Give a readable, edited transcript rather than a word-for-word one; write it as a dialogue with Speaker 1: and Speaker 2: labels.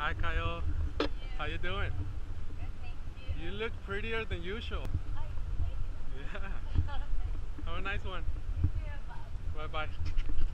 Speaker 1: Hi, Kyle. How you doing?
Speaker 2: Good, thank you.
Speaker 1: You look prettier than usual. Yeah. Have a nice one.
Speaker 2: You too. Bye.
Speaker 1: Bye-bye.